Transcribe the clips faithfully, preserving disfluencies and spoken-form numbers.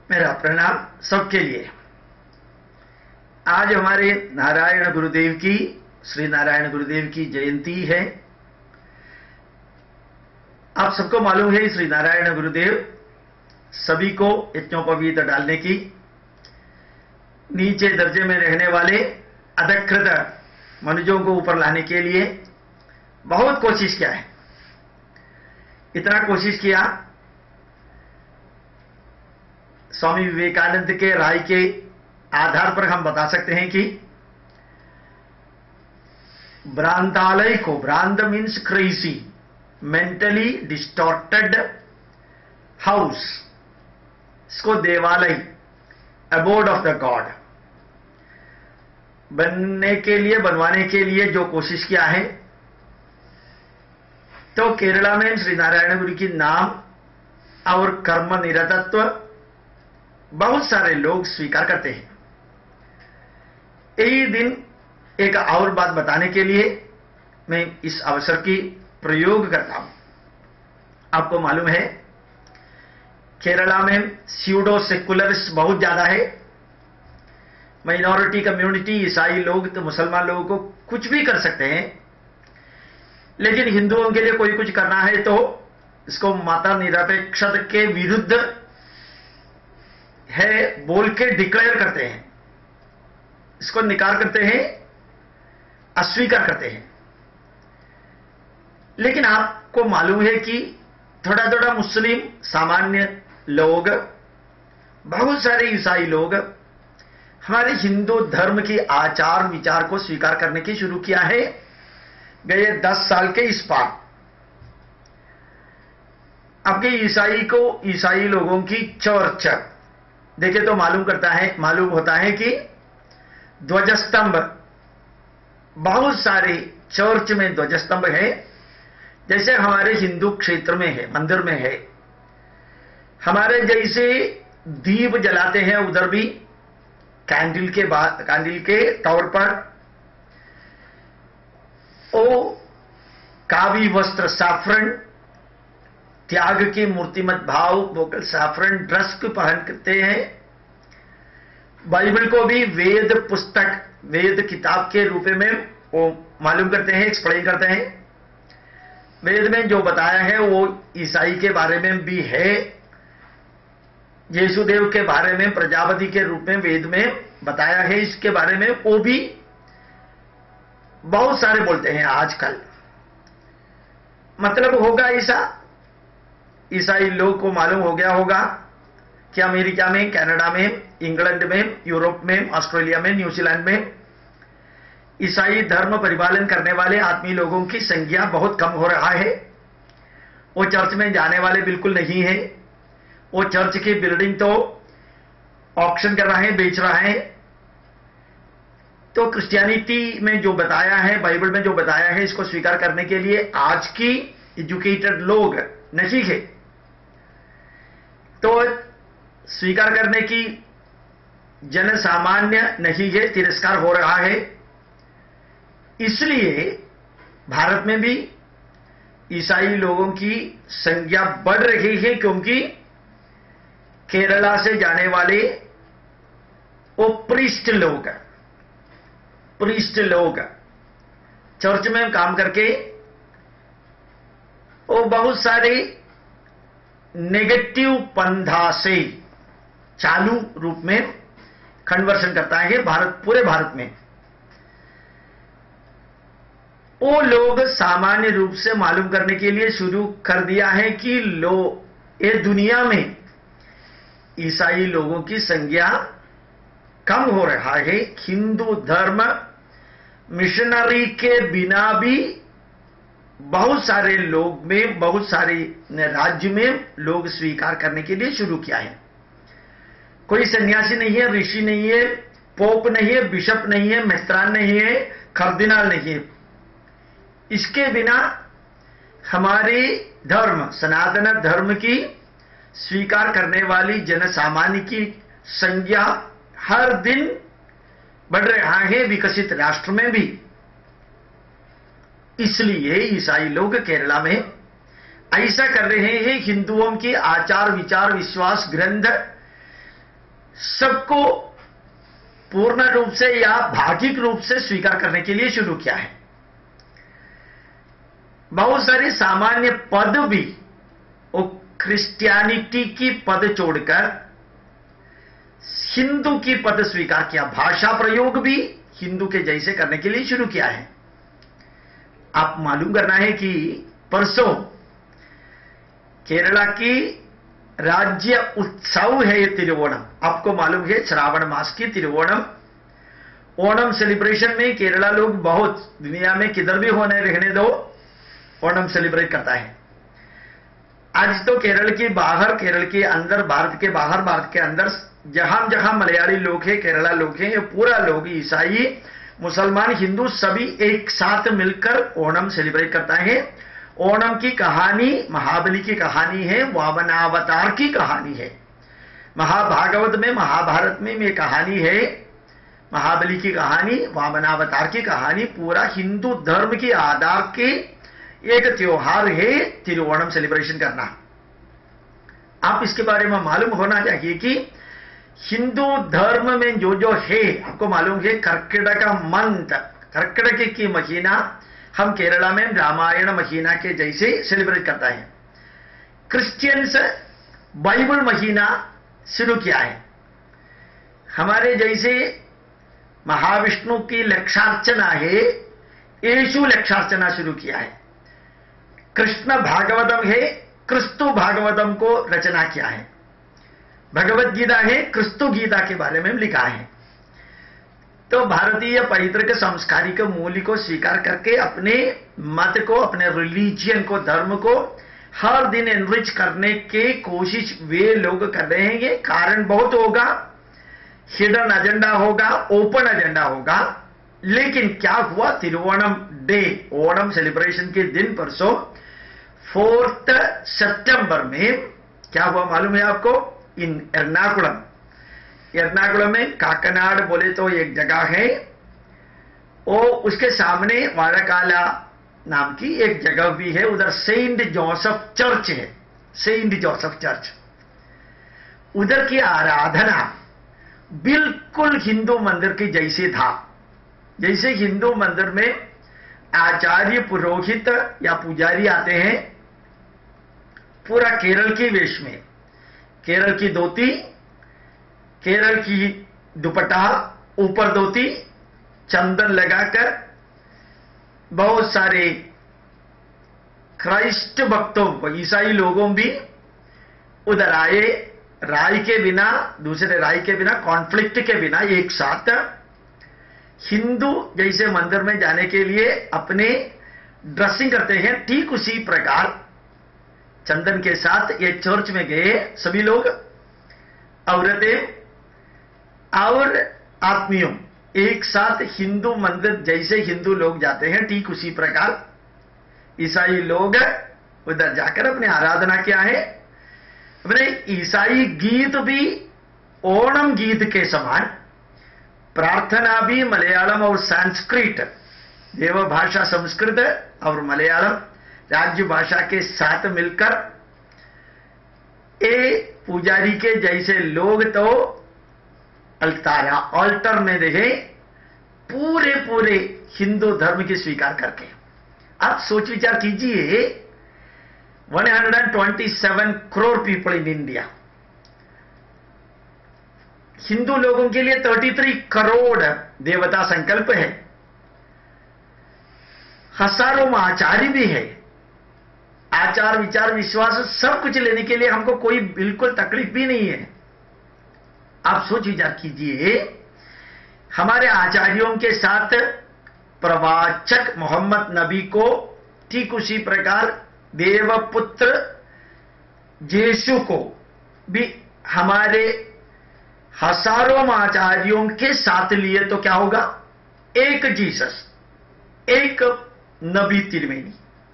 मेरा प्रणाम सबके लिए। आज हमारे नारायण गुरुदेव की श्री नारायण गुरुदेव की जयंती है। आप सबको मालूम है श्री नारायण गुरुदेव सभी को यज्ञोपवीत डालने की, नीचे दर्जे में रहने वाले अधकृत मनुष्यों को ऊपर लाने के लिए बहुत कोशिश किया है। इतना कोशिश किया, स्वामी विवेकानंद के राय के आधार पर हम बता सकते हैं कि भ्रांतालय को, भ्रांत means crazy, mentally distorted house, इसको देवालय, अबोर्ड ऑफ द गॉड बनने के लिए, बनवाने के लिए जो कोशिश किया है, तो केरला में श्री नारायण गुरु की नाम और कर्म निरतत्व बहुत सारे लोग स्वीकार करते हैं। यही दिन एक और बात बताने के लिए मैं इस अवसर की प्रयोग करता हूं। आपको मालूम है केरला में स्यूडो सेकुलरिस्ट बहुत ज्यादा है। माइनॉरिटी कम्युनिटी, ईसाई लोग तो मुसलमान लोगों को कुछ भी कर सकते हैं, लेकिन हिंदुओं के लिए कोई कुछ करना है तो इसको माता निरपेक्षता के विरुद्ध है बोल के डिक्लेयर करते हैं, इसको निकार करते हैं, अस्वीकार करते हैं। लेकिन आपको मालूम है कि थोड़ा थोड़ा मुस्लिम, सामान्य लोग, बहुत सारे ईसाई लोग हमारे हिंदू धर्म की आचार विचार को स्वीकार करने की शुरू किया है गए दस साल के इस पार। आपके ईसाई को, ईसाई लोगों की चर्च देखे तो मालूम करता है मालूम होता है कि ध्वजस्तंभ, बहुत सारे चर्च में ध्वजस्तंभ है, जैसे हमारे हिंदू क्षेत्र में है, मंदिर में है। हमारे जैसे दीप जलाते हैं उधर भी कैंडल के बाद, कैंडल के तौर पर ओ कावी वस्त्र, साफ्रन, त्याग की मूर्तिमत भाव, वोकल साफ्रन ड्रेस को पहनते हैं। बाइबल को भी वेद पुस्तक, वेद किताब के रूप में वो मालूम करते हैं, एक्सप्लेन करते हैं। वेद में जो बताया है वो ईसाई के बारे में भी है, यीशुदेव के बारे में प्रजापति के रूप में वेद में बताया है, इसके बारे में वो भी बहुत सारे बोलते हैं आजकल। मतलब होगा ऐसा, ईसाई लोग को मालूम हो गया होगा कि अमेरिका में, कनाडा में, इंग्लैंड में, यूरोप में, ऑस्ट्रेलिया में, न्यूजीलैंड में ईसाई धर्म परिपालन करने वाले आदमी लोगों की संख्या बहुत कम हो रहा है। वो चर्च में जाने वाले बिल्कुल नहीं है। वो चर्च की बिल्डिंग तो ऑक्शन कर रहा है, बेच रहा है। तो क्रिश्चियनिटी में जो बताया है, बाइबल में जो बताया है, इसको स्वीकार करने के लिए आज की एजुकेटेड लोग नहीं है, तो स्वीकार करने की जन सामान्य नहीं है, तिरस्कार हो रहा है। इसलिए भारत में भी ईसाई लोगों की संख्या बढ़ रही है, क्योंकि केरला से जाने वाले वो प्रीस्ट लोग, प्रीस्ट लोग चर्च में काम करके वो बहुत सारे नेगेटिव पंधा से चालू रूप में कन्वर्शन करता है भारत, पूरे भारत में। वो लोग सामान्य रूप से मालूम करने के लिए शुरू कर दिया है कि लो ये दुनिया में ईसाई लोगों की संख्या कम हो रहा है। हिंदू धर्म मिशनरी के बिना भी बहुत सारे लोग में, बहुत सारे राज्य में लोग स्वीकार करने के लिए शुरू किया है। कोई सन्यासी नहीं है, ऋषि नहीं है, पोप नहीं है, बिशप नहीं है, मेस्त्रान नहीं है, कार्दिनाल नहीं है। इसके बिना हमारे धर्म, सनातन धर्म की स्वीकार करने वाली जन सामान्य की संख्या हर दिन बढ़ रहा है, विकसित राष्ट्र में भी। इसलिए ईसाई लोग केरला में ऐसा कर रहे हैं। हिंदुओं के आचार विचार, विश्वास, ग्रंथ सबको पूर्ण रूप से या भागिक रूप से स्वीकार करने के लिए शुरू किया है। बहुत सारे सामान्य पद भी वो क्रिश्चियनिटी की पद छोड़कर हिंदू की पद स्वीकार किया। भाषा प्रयोग भी हिंदू के जैसे करने के लिए शुरू किया है। आप मालूम करना है कि परसों केरला की राज्य उत्सव है ये तिरुवोणम। आपको मालूम है श्रावण मास की तिरुवोणम। ओणम सेलिब्रेशन में केरला लोग बहुत, दुनिया में किधर भी होने रहने दो, ओणम सेलिब्रेट करता है। आज तो केरल के बाहर, केरल के अंदर, भारत के बाहर, भारत के अंदर जहां जहां मलयाली लोग हैं, केरला लोग हैं, ये पूरा लोग, ईसाई, मुसलमान, हिंदू सभी एक साथ मिलकर ओणम सेलिब्रेट करता है। ओणम की कहानी महाबली की कहानी है, वामनावतार की कहानी है। महाभागवत में, महाभारत में ये कहानी है, महाबली की कहानी, वामनावतार की कहानी। पूरा हिंदू धर्म के आधार के एक त्योहार है तिरुवोणम सेलिब्रेशन करना। आप इसके बारे में मालूम होना चाहिए कि हिंदू धर्म में जो जो है, आपको मालूम है कर्कटक का मंत्र, कर्कटक की महीना हम केरला में रामायण महीना के जैसे सेलिब्रेट करता है। क्रिश्चियंस बाइबल महीना शुरू किया है। हमारे जैसे महाविष्णु की लक्षार्चना है, येशु लक्षार्चना शुरू किया है। कृष्ण भागवतम है, क्रिस्तु भागवतम को रचना किया है। भगवत गीता है, क्रिस्तु गीता के बारे में लिखा है। तो भारतीय पैतृक सांस्कारिक मूल्य को स्वीकार करके अपने मत को, अपने रिलीजियन को, धर्म को हर दिन एनरिच करने की कोशिश वे लोग कर रहे हैं। ये कारण बहुत होगा, हिडन एजेंडा होगा, ओपन एजेंडा होगा। लेकिन क्या हुआ, तिरुवोणम डे, ओणम सेलिब्रेशन के दिन परसों फोर्थ सितंबर में क्या हुआ मालूम है आपको? इन एर्नाकुलम, एर्नाकुलम में काकनाड बोले तो एक जगह है, वो उसके सामने वाझक्काला नाम की एक जगह भी है, उधर सेंट जोसेफ चर्च है, सेंट जोसेफ चर्च। उधर की आराधना बिल्कुल हिंदू मंदिर की जैसे था। जैसे हिंदू मंदिर में आचार्य, पुरोहित या पुजारी आते हैं पूरा केरल की वेश में, केरल की धोती, केरल की दुपट्टा, ऊपर धोती, चंदन लगाकर, बहुत सारे क्राइस्ट भक्तों, ईसाई लोगों भी उधर आए, राय के बिना, दूसरे राय के बिना, कॉन्फ्लिक्ट के बिना एक साथ हिंदू जैसे मंदिर में जाने के लिए अपने ड्रेसिंग करते हैं। ठीक उसी प्रकार चंदन के साथ ये चर्च में गए सभी लोग, औरतें और आदमियों, एक साथ हिंदू मंदिर जैसे हिंदू लोग जाते हैं, ठीक उसी प्रकार ईसाई लोग उधर जाकर अपने आराधना किया है। अपने ईसाई गीत भी ओणम गीत के समान, प्रार्थना भी मलयालम और संस्कृत, देव भाषा संस्कृत और मलयालम राज्य भाषा के साथ मिलकर, ए पुजारी के जैसे लोग तो अल्तारा ऑल्टर में रहे, पूरे पूरे हिंदू धर्म की स्वीकार करके। आप सोच विचार कीजिए, एक सौ सत्ताईस crore people in India, Hindu लोगों के लिए तैंतीस करोड़ देवता संकल्प है, हजारों आचार्य भी है। आचार, विचार, विश्वास सब कुछ लेने के लिए हमको कोई बिल्कुल तकलीफ भी नहीं है। आप सोच विचार कीजिए, हमारे आचार्यों के साथ प्रवाचक मोहम्मद नबी को ठीक उसी प्रकार देवपुत्र यीशु को भी हमारे हजारों आचार्यों के साथ लिए तो क्या होगा? एक जीसस, एक नबी त्रिवेणी।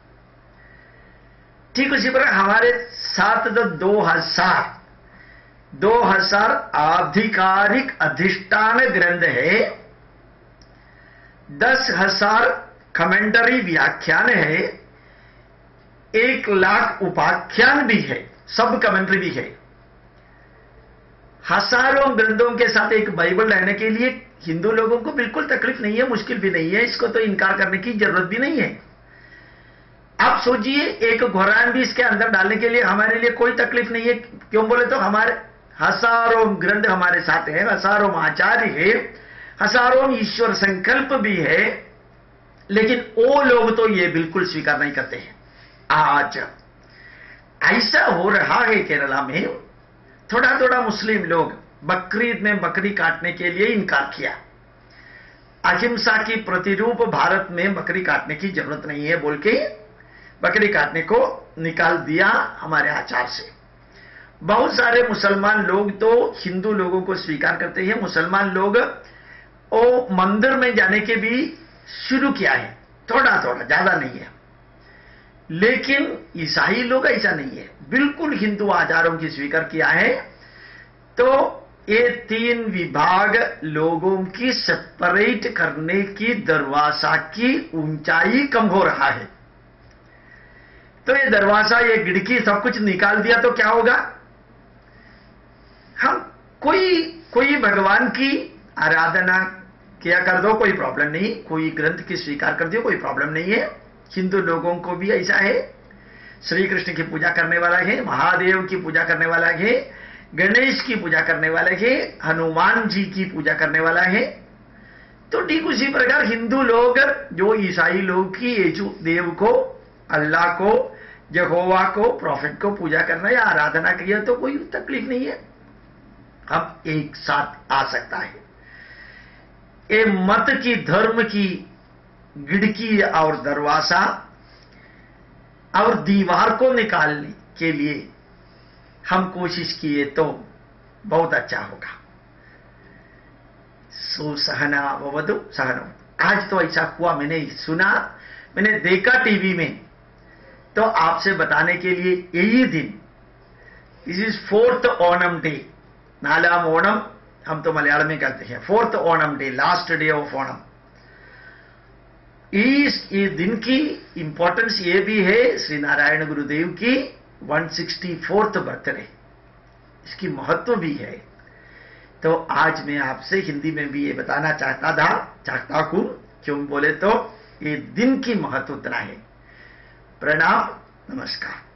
ठीक उसी प्रकार हमारे साथ तो दो हजार दो हजार आधिकारिक अधिष्ठान ग्रंथ है, दस हजार कमेंटरी व्याख्यान है, एक लाख उपाख्यान भी है, सब कमेंट्री भी है, हजारों ग्रंथों के साथ एक बाइबल रहने के लिए हिंदू लोगों को बिल्कुल तकलीफ नहीं है, मुश्किल भी नहीं है, इसको तो इनकार करने की जरूरत भी नहीं है। आप सोचिए, एक कुरान भी इसके अंदर डालने के लिए हमारे लिए कोई तकलीफ नहीं है। क्यों बोले तो हमारे हजारों ग्रंथ हमारे साथ है, हजारों आचार्य है, हजारों ईश्वर संकल्प भी है, लेकिन वो लोग तो ये बिल्कुल स्वीकार नहीं करते हैं। आज ऐसा हो रहा है केरला में, थोड़ा थोड़ा मुस्लिम लोग बकरीद में बकरी काटने के लिए इनकार किया। अहिंसा की प्रतिरूप भारत में बकरी काटने की जरूरत नहीं है बोल के बकरी काटने को निकाल दिया हमारे आचार से। बहुत सारे मुसलमान लोग तो हिंदू लोगों को स्वीकार करते हैं। मुसलमान लोग वो मंदिर में जाने के भी शुरू किया है, थोड़ा थोड़ा, ज्यादा नहीं है। लेकिन ईसाई लोग ऐसा नहीं है, बिल्कुल हिंदू आचारों की स्वीकार किया है। तो ये तीन विभाग लोगों की सेपरेट करने की दरवाजा की ऊंचाई कम हो रहा है। तो ये दरवाजा, ये खिड़की सब कुछ निकाल दिया तो क्या होगा? हम कोई कोई भगवान की आराधना किया कर दो, कोई प्रॉब्लम नहीं। कोई ग्रंथ की स्वीकार कर दो, कोई प्रॉब्लम नहीं है। हिंदू लोगों को भी ऐसा है, श्री कृष्ण की पूजा करने वाला है, महादेव की पूजा करने वाला है, गणेश की पूजा करने वाला है, हनुमान जी की पूजा करने वाला है। तो ठीक उसी प्रकार हिंदू लोग जो ईसाई लोग की यीशु देव को, अल्लाह को, यहोवा को, प्रॉफिट को पूजा करना या आराधना किया तो कोई तकलीफ नहीं है। अब एक साथ आ सकता है। ये मत की, धर्म की खिड़की और दरवाजा और दीवार को निकालने के लिए हम कोशिश किए तो बहुत अच्छा होगा। सुसहना भवतु सहनौ। आज तो ऐसा हुआ, मैंने सुना, मैंने देखा टीवी में, तो आपसे बताने के लिए यही दिन, this is fourth Onam day, नालाम ओणम हम तो मलयालम में कहते हैं, fourth Onam day, last day of Onam. इस ये दिन की इंपॉर्टेंस ये भी है, श्री नारायण गुरुदेव की वन सिक्सटी फोर्थ बर्थडे, इसकी महत्व भी है। तो आज मैं आपसे हिंदी में भी ये बताना चाहता था, चाहता हूं, क्यों बोले तो ये दिन की महत्व उतना है। प्रणाम, नमस्कार।